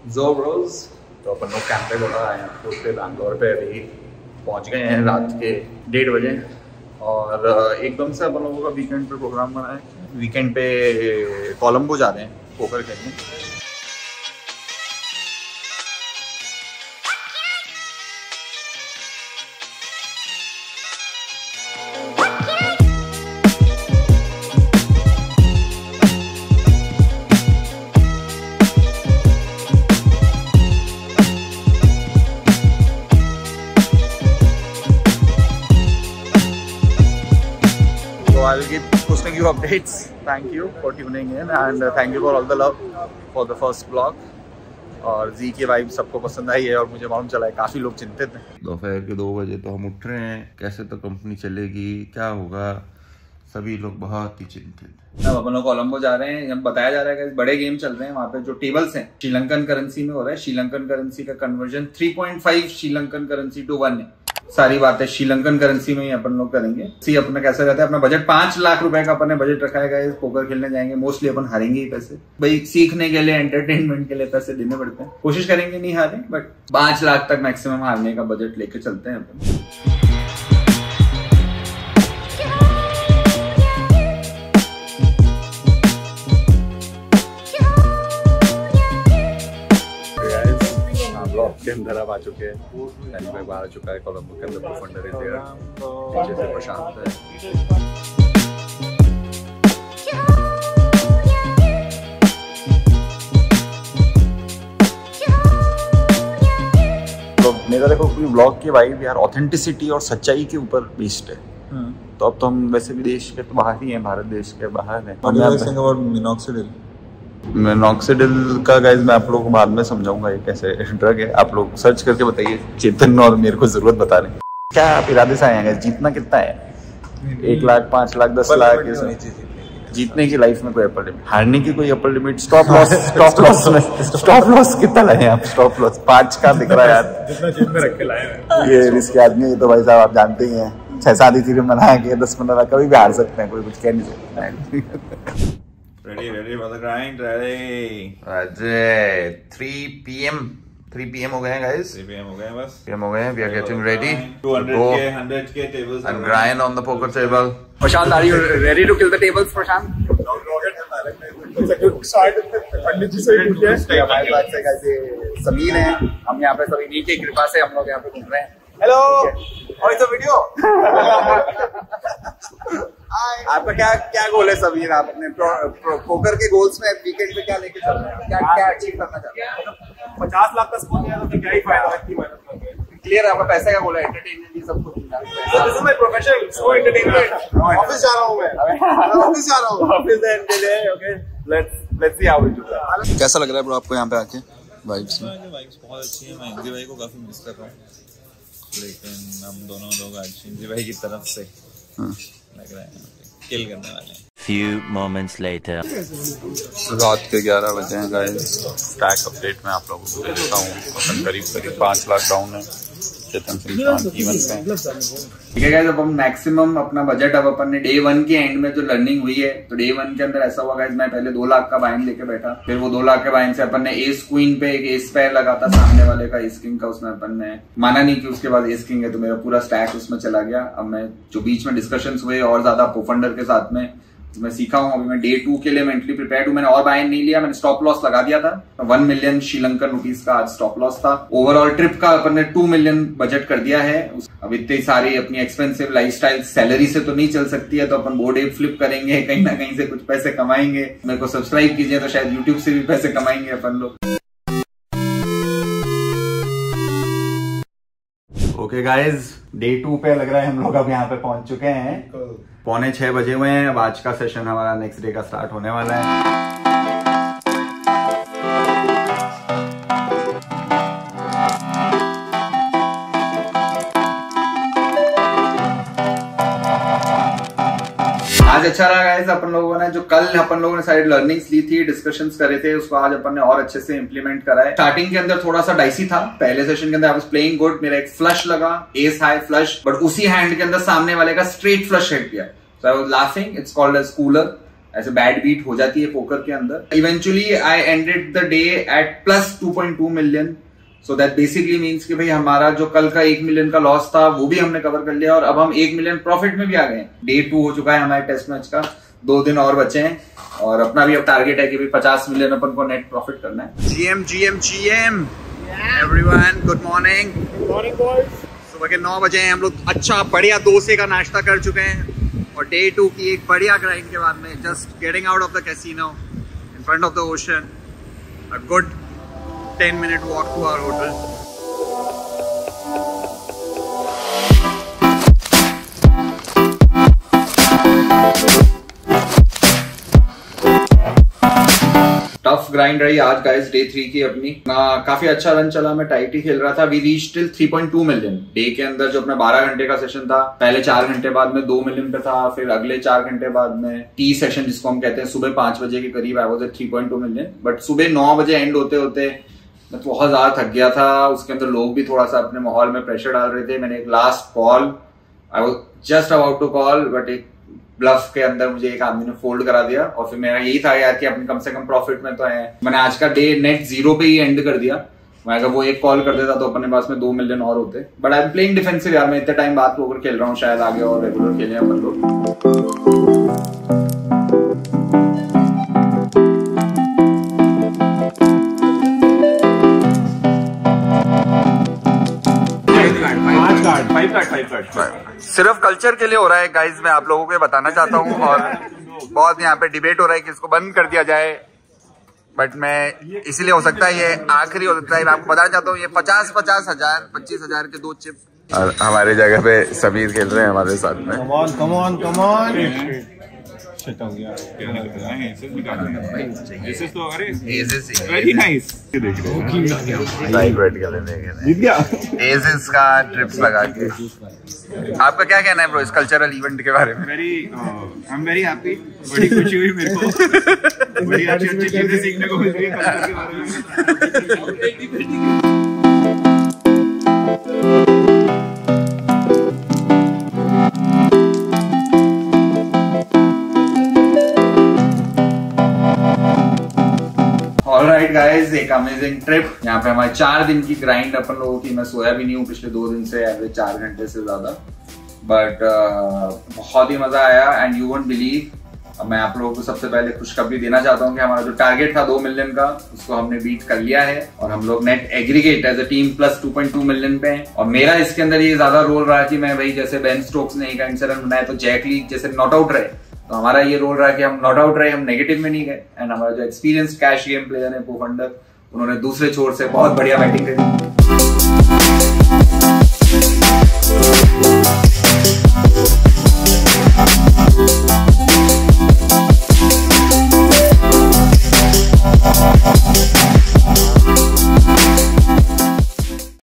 जो ब्रोज, तो अपन लोग कैंप पे बोला आए हैं तो बैंगलोर पे अभी पहुंच गए हैं रात के 1:30 बजे। और एकदम से अपन लोगों का वीकेंड पे प्रोग्राम बना है। वीकेंड पे कोलंबो जा रहे हैं पोकर खेलने। I'll keep posting you updates. Thank you for tuning in and thank you for all the love for the first vlog. और जी की वाइब सबको पसंद आई है और मुझे मालूम चला है काफी लोग चिंतित हैं। दोपहर के 2 बजे तो हम उठ रहे हैं, कैसे तो कंपनी चलेगी, क्या होगा, सभी लोग बहुत ही चिंतित। अब अपन लोग कोलंबो जा रहे हैं। बताया जा रहा है कि बड़े गेम चल रहे हैं वहाँ पे। जो टेबल्स हैं श्रीलंकन करेंसी में हो रहा है। श्रीलंकन करेंसी का कन्वर्जन 3.5 श्रीलंकन करेंसी to 1 है। सारी बातें श्रीलंकन करेंसी में ही अपन लोग करेंगे। सी अपना कैसा रहता है, अपना बजट 5 लाख रुपए का अपन ने बजट रखा है। पोकर खेलने जाएंगे, मोस्टली अपन हारेंगे ही पैसे। भाई सीखने के लिए, एंटरटेनमेंट के लिए पैसे देने पड़ते हैं। कोशिश करेंगे नहीं हारें, बट 5 लाख तक मैक्सिमम हारने का बजट लेके चलते हैं अपन। के अंदर अब आ चुके हैं। भाई बाहर आ चुका है कोलंबो के अंदर। प्रोफंडर नीचे से प्रशांत है। तो मेरा देखो पूरी ब्लॉग की वाइब यार ऑथेंटिसिटी और सच्चाई के ऊपर बेस्ड है। तो अब तो हम वैसे भी देश के तो बाहर ही हैं, भारत देश के बाहर हैं। मिनॉक्सिडिल का गाइज मैं आप लोगों को बाद में समझाऊंगा ये कैसे ड्रग है। आप लोग सर्च करके बताइए। चेतन और मेरे को जरूरत बता रहे हैं। क्या आप इरादे से आए हैं? जीतना कितना है? 1 लाख, 5 लाख, 10 लाख? जीतने की लाइफ में कोई अपर लिमिट, हारने की कोई अपर लिमिट? स्टॉप लॉस कितना लाए आप? स्टॉप लॉस 5 का दिख रहा है यार। जितना जेब में रख के लाए हैं। ये रिस्क आदमी है तो भाई साहब आप जानते ही हैं। 6-7 चीजें बनाएंगे 10-15 लाख कभी भी हार सकते हैं, कोई कुछ कह नहीं सकता है। Ready for the grind, ready. Ajay, 3 PM हो गए हैं guys. 3 PM हो गए हैं बस. PM हो गए हैं. We are getting ready. 100k tables. And grind on the poker table. Prashant, are you ready to kill the tables, Prashant? It's a good start. पंडित जी से पूछिए. हमारे पास से guys समीर हैं. हम यहाँ पे सभी की कृपा से हम लोग यहाँ पे घूम रहे हैं. Hello. और इस वीडियो आपका क्या गोल है समीर? आप अपने पोकर के गोल्स में वीकेंड पे क्या लेके चल रहे हैं? क्या अचीव करना चाहते हैं? 50 लाख का स्कोर है तो क्या ही फायदा है? क्लियर है आपका पैसे का गोल है, एंटरटेनमेंट ये सब कुछ। This is my profession, so entertainment. Office जा रहा हूं मैं, ऑफिस जा रहा हूं, office and day. Okay, let's see how we do that. कैसा लग रहा है ब्रो आपको यहाँ पे आके? वाइब्स बहुत अच्छी है। मैं इंजी भाई को काफी मिस कर रहा हूँ, लेकिन हम दोनों लोग आज इंजी भाई की तरफ से लग रहा है किल करने वाले हैं। Few moments later. रात के 11 बजे हैं गाइस। स्टैक अपडेट में आप लोगों को दे देता हूँ। अपन करीब 5 लाख डाउन है। चेतन सिंह ठीक है गाइस। अब हम मैक्सिमम अपना बजट अब अपन ने डे 1 के एंड में जो लर्निंग हुई है, तो डे 1 के अंदर ऐसा हुआ गाइस, मैं पहले 2 लाख का बाइंग लेके बैठा। फिर वो 2 लाख के बाइंग से अपन ने एस क्वीन पे एक एस पैर लगा था सामने वाले का, एस किंग का। उसमें अपन ने माना नहीं कि उसके बाद एस किंग है, तो मेरा पूरा स्टैक उसमें चला गया। अब मैं जो बीच में डिस्कशंस हुए और ज्यादा प्रोफंडर के साथ में मैं सीखा हूँ। अभी मैं डे 2 के लिए मेंटली प्रिपेयर्ड हूँ। मैंने और बाय नहीं लिया, मैंने स्टॉप लॉस लगा दिया था। 1 मिलियन श्रीलंकन रुपीस का आज स्टॉप लॉस था। ओवरऑल ट्रिप का अपन ने 2 मिलियन बजट कर दिया है। अब इतनी सारी अपनी एक्सपेंसिव लाइफस्टाइल सैलरी से तो नहीं चल सकती है, तो अपन बोर्ड एप फ्लिप करेंगे, कहीं ना कहीं से कुछ पैसे कमाएंगे। मेरे को सब्सक्राइब कीजिए तो शायद यूट्यूब से भी पैसे कमाएंगे अपन लोग। ओके गाइज, डे 2 पे लग रहा है हम लोग अब यहाँ पे पहुंच चुके हैं। 5:45 बजे हुए हैं। अब आज का सेशन हमारा नेक्स्ट डे का स्टार्ट होने वाला है। आज अच्छा रहा गाइस। अपन लोगों ने जो कल अपन लोगों ने सारी लर्निंग्स ली थी, डिस्कशंस करे थे, उसको आज अपन ने और अच्छे से इंप्लीमेंट करा है। स्टार्टिंग के अंदर थोड़ा सा डाइसी था। पहले सेशन के अंदर आई वाज प्लेइंग गुड, मेरा एक फ्लश लगा, एस हाई फ्लश, बट उसी हैंड के अंदर सामने वाले का स्ट्रेट फ्लश हिट किया। So I was laughing, it's called as cooler. ऐसे बैड बीट हो जाती है पोकर के अंदर। Eventually I ended the day at plus 2.2 million. So that basically means कि भाई हमारा जो कल का 1 मिलियन का लॉस था वो भी हमने कवर कर लिया और अब हम 1 मिलियन प्रॉफिट में भी आ गए। डे 2 हो चुका है हमारे टेस्ट मैच का, 2 दिन और बचे हैं और अपना भी अब टारगेट है कि भाई 50 मिलियन अपन को नेट प्रॉफिट करना है। GM everyone, good morning. Good morning boys. सुबह के 9 बजे हैं, हम लोग अच्छा बढ़िया डोसे का नाश्ता कर चुके हैं और डे 2 की एक बढ़िया ग्राइंड के बाद में just getting out of the casino in front of the ocean, a good 10-minute walk to our hotel. Tough grind रही आज गाइस डे 3 की अपनी। काफी अच्छा रन चला, मैं टाइट ही खेल रहा था। We reach till 3.2 million day के अंदर। जो अपना 12 घंटे का सेशन था, पहले 4 घंटे बाद में 2 मिलियन पे था, फिर अगले 4 घंटे बाद में टी सेशन जिसको हम कहते हैं सुबह 5 बजे के करीब I was at 3.2 million. But सुबह 9 बजे एंड होते होते मैं तो बहुत ज्यादा थक गया था। उसके अंदर लोग भी थोड़ा सा अपने माहौल में प्रेशर डाल रहे थे। मैंने एक last call, I was just about to call, but एक ब्लफ के अंदर मुझे एक आदमी ने फोल्ड करा दिया और फिर मेरा यही था यार कि अपने कम से कम प्रॉफिट में तो है। मैंने आज का डे नेट 0 पे ही एंड कर दिया। मैं अगर वो एक कॉल कर देता तो अपने पास में 2 मिलियन और होते। But I am playing defensive यार, मैं इतने टाइम बाद पोकर खेल रहा हूँ, शायद आगे और रेगुलर खेले अपन लोग। सिर्फ कल्चर के लिए हो रहा है गाइज, मैं आप लोगों को बताना चाहता हूँ। और बहुत यहाँ पे डिबेट हो रहा है कि इसको बंद कर दिया जाए, बट मैं इसीलिए हो सकता है ये आखिरी हो सकता है। मैं आपको बताना चाहता हूँ ये 50-50 हजार 25,000 के 2 चिप और हमारे जगह पे समीर खेल रहे हैं हमारे साथ में। come on. Very nice. Aces का ट्रिप्स लगा के। आपका क्या कहना है ब्रो इस कल्चरल इवेंट के बारे में? I am very happy. बड़ी खुशी हुई मेरे को, बड़ी अच्छी चीजें सीखने को मिल रही है कल्चर के बारे में। ऑलराइट गाइस, एक अमेजिंग ट्रिप। यहाँ पे हमारे 4 दिन की ग्राइंड अपन लोगों की। मैं सोया भी नहीं हूँ पिछले 2 दिन से, एवरेज 4 घंटे से ज्यादा। बट बहुत ही मजा आया एंड यू वोंट बिलीव। मैं आप लोगों को सबसे पहले खुशखबरी देना चाहता हूँ कि हमारा जो टारगेट था 2 मिलियन का, उसको हमने बीट कर लिया है और हम लोग net aggregate as a team plus 2.2 million पे हैं। और मेरा इसके अंदर ये ज्यादा रोल रहा कि मैं भाई जैसे बेन स्टोक्स ने 1 रन बनाया तो जैक लीग जैसे नॉट आउट रहे, तो हमारा ये रोल रहा कि हम नॉट आउट रहे, हम नेगेटिव में नहीं गए। एंड हमारा जो एक्सपीरियंस कैश गेम प्लेयर है पोफंडर, उन्होंने दूसरे छोर से बहुत बढ़िया बैटिंग करी।